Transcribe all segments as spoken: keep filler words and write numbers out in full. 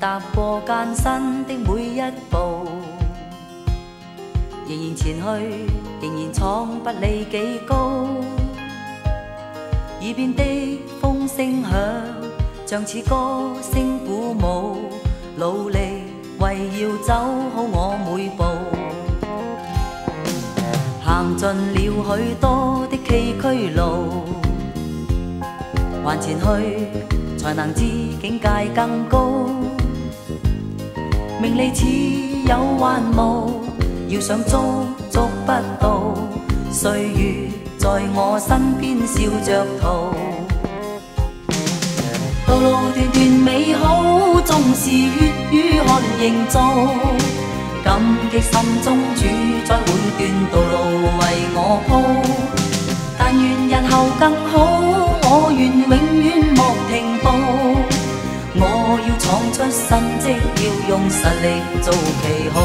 踏過艱辛的每一步，仍然前去，仍然闖不理幾高。耳邊的風聲響，像似歌聲鼓舞，努力為要走好我每步。行盡了許多的崎嶇路，還前去才能知境界更高。名利似有幻霧，要想捉捉不到，歲月在我身邊笑着逃。道路段段美好，縱是血與汗營造，感激心中主宰每段道路為我鋪。但願日後更好，我願永遠莫停步。我要闖出新績，要用實力做旗號。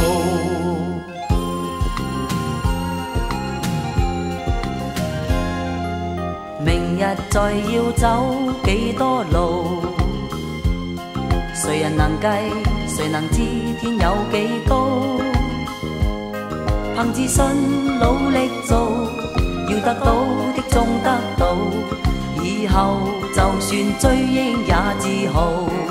明日再要走幾多路，誰人能計？誰能知天有幾高？憑自信努力做，要得到的終得到，以後就算追憶也自豪。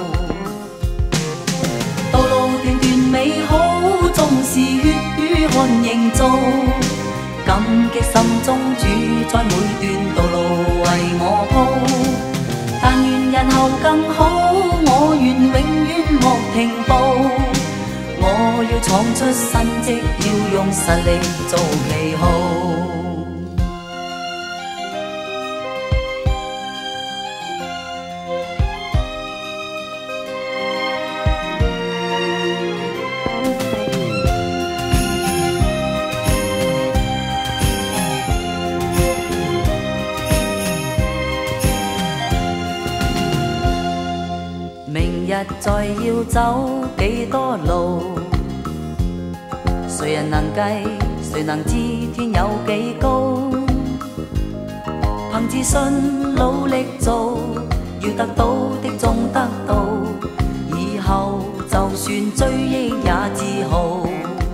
道路段段美好，縱是血與汗營造，感激心中主宰每段道路為我鋪。但願日後更好，我願永遠莫停步。我要闖出新績，要用實力做旗號。明日再要走幾多路，誰人能計？誰能知天有幾高？憑自信努力做，要得到的終得到，以後就算追憶也自豪。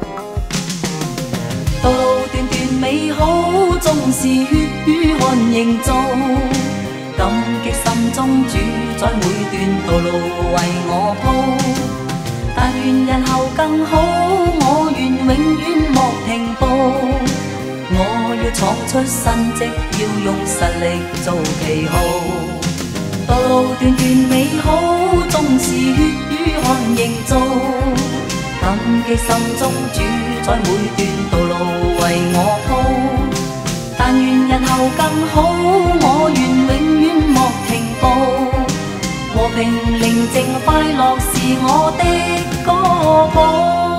道路段段美好，縱是血與汗營造，感激心中主宰每段道路為我鋪。但願日後更好，我願永遠莫停步。我要闖出新績，要用實力做旗號。道路段段美好，縱是血與汗營造，感激心中主宰每段道路為我鋪。但願日後更好，我願永遠莫停步。和平寧靜快樂是我的歌譜。